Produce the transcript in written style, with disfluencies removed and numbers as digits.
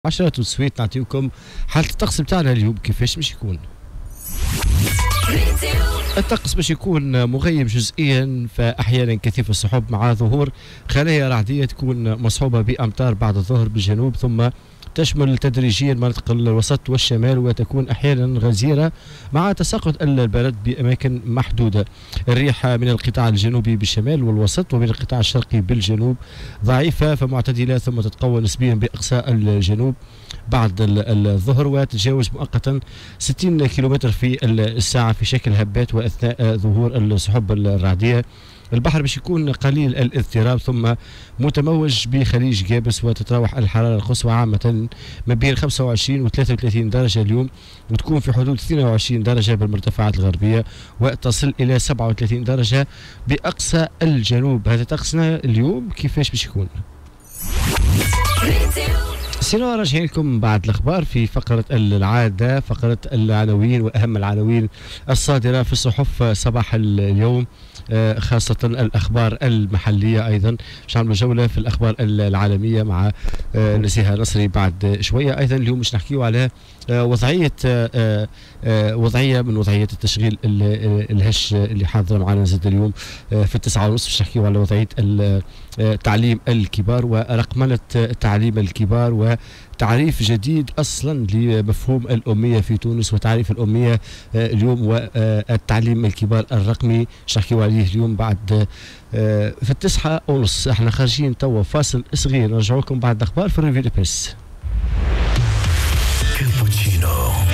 10 وسويت نعطيكم حالة الطقس بتاعنا اليوم كيفاش باش يكون. الطقس باش يكون مغيم جزئيا، فاحيانا كثيف السحب مع ظهور خلايا رعديه تكون مصحوبه بامطار بعد الظهر بالجنوب، ثم تشمل تدريجيا مناطق الوسط والشمال، وتكون احيانا غزيره مع تساقط البرد باماكن محدوده. الريح من القطاع الجنوبي بالشمال والوسط ومن القطاع الشرقي بالجنوب ضعيفه فمعتدله، ثم تتقوى نسبيا باقصى الجنوب بعد الظهر، وتتجاوز مؤقتا 60 كيلومتر في الساعه في شكل هبات واثناء ظهور السحب الرعديه. البحر باش يكون قليل الاضطراب ثم متموج بخليج جابس، وتتراوح الحراره القصوى عامه ما بين 25 و 33 درجه اليوم، وتكون في حدود 22 درجه بالمرتفعات الغربيه، وتصل الى 37 درجه باقصى الجنوب. هذا طقسنا اليوم كيفاش باش يكون. سينو راجعين لكم بعد الاخبار في فقره العاده، فقره العناوين واهم العناوين الصادره في الصحف صباح اليوم، خاصة الأخبار المحلية. أيضا باش نعملوا جولة في الأخبار العالمية مع نزيهة نصري بعد شوية. أيضا اليوم باش نحكيو على وضعية من وضعيات التشغيل الهش اللي حاضرة معنا زاد اليوم في 9:30. باش نحكيو على وضعية تعليم الكبار ورقمنة تعليم الكبار، وتعريف جديد أصلا لمفهوم الأمية في تونس، وتعريف الأمية اليوم والتعليم الكبار الرقمي باش نحكيو عليه اليوم بعد في 9:30. احنا خارجين توا فاصل صغير، نرجعوا لكم بعد الأخبار في الريفيو دي بريس. كابتشينو